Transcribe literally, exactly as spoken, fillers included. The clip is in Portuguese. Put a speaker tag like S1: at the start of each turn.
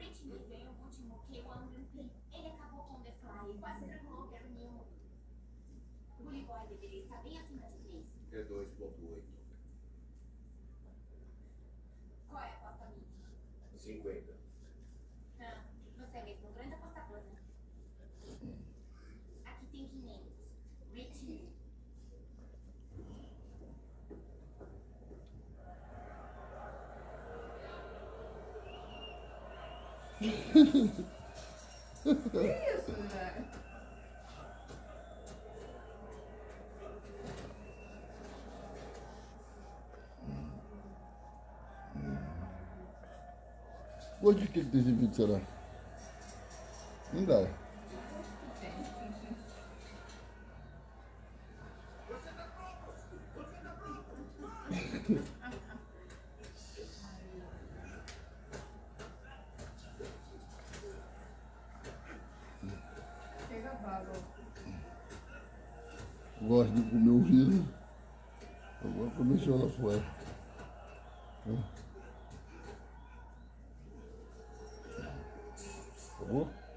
S1: Britney ganhou o último K um Grand Prix. Ele acabou com o The Fly e quase estrangulou o Gary Newman. O Bully Boy deveria estar bem acima de três.
S2: É dois ponto oito.
S1: Qual é a aposta mínima?
S2: cinquenta.
S1: Ah, você é mesmo um grande apostador, né? Aqui tem quinhentos. Britney.
S3: Que isso, né?
S4: Gosto de que que tem esse vídeo, será? Não dá.
S3: Chega baba.
S4: Gosto de comer o vidro. Agora começou lá fora. Acabou?